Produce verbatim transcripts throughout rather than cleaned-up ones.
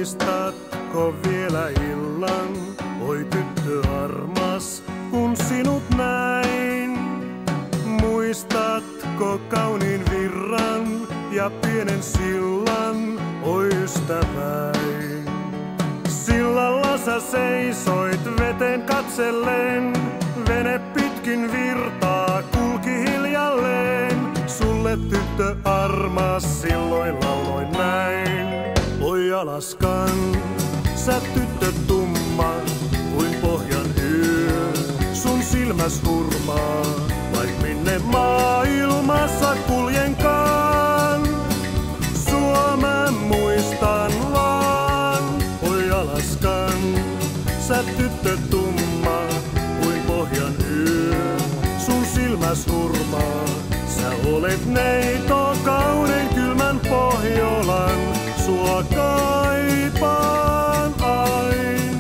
Muistatko vielä illan, oi tyttö armas, kun sinut näin? Muistatko kauniin virran ja pienen sillan, oi ystäväin? Sillalla sä seisoit veteen katsellen, vene pitkin virtaa kulki hiljalleen. Sulle tyttö armas silloin lauloin näin. Oi Alaskan, sä tyttö tumma, kuin pohjan yö, sun silmäs hurmaa, vaik minne maailmassa kuljenkaan. Sua mä muistan vaan, oi Alaskan, sä tyttö tumma, kuin pohjan yö, sun silmäs hurmaa. Sä olet neito kaunein kylmän Pohjolan, sua kaipaan ain.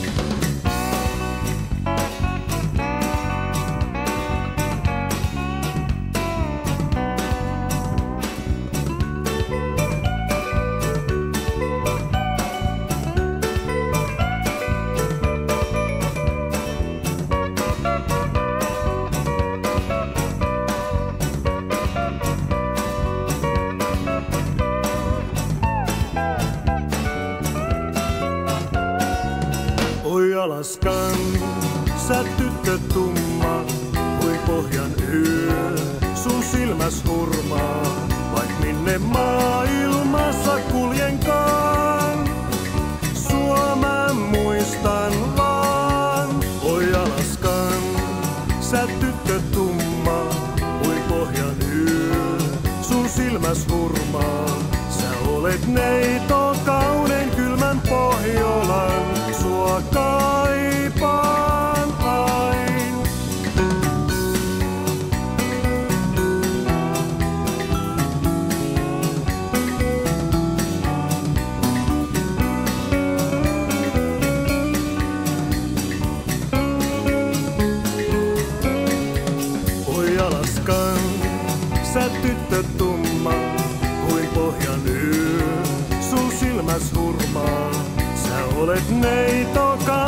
Oi Alaskan, sä tyttö tumma, kuin pohjan yö, sun silmäs hurmaa, vaik minne maailmassa kuljenkaan. Sua mä muistan vaan, oi Alaskan, sä tyttö tumma, kuin pohjan yö, sun silmäs hurmaa. Sä olet neito kaunein kylmän Pohjolan, sua kaipaan ain. Oi Alaskan, sä tyttö tumma, kuin pohjan yö, sun silmäs hurmaa. Sä olet neito kaunein